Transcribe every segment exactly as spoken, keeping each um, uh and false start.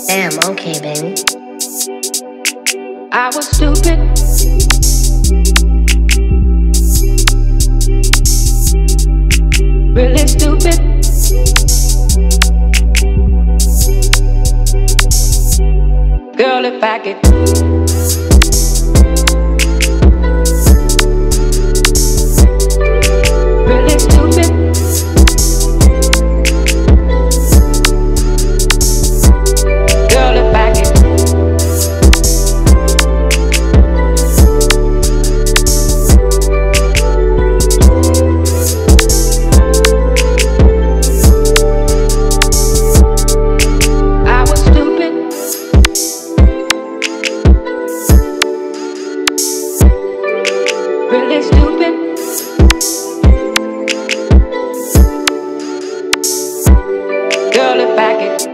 Damn, okay, baby. I was stupid. Really stupid. Girl, if I could really stupid. Girl, if I could I was stupid. Really stupid. Girl, if I could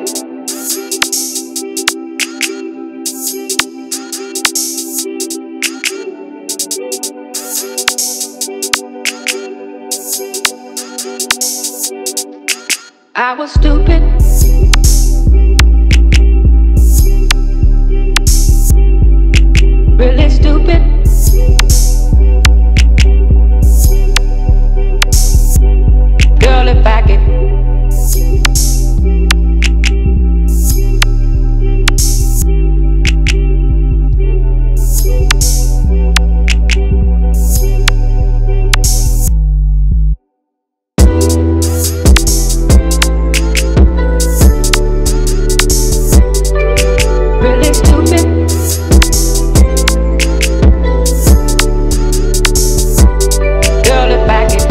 I was stupid. Really stupid. Girl, if I could really stupid. Girl, if I could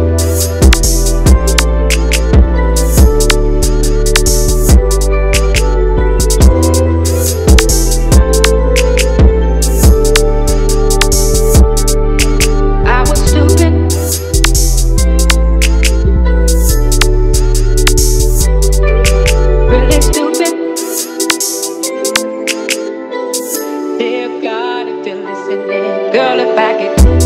I was stupid. Really stupid. Dear God, if you're listening, girl, if I could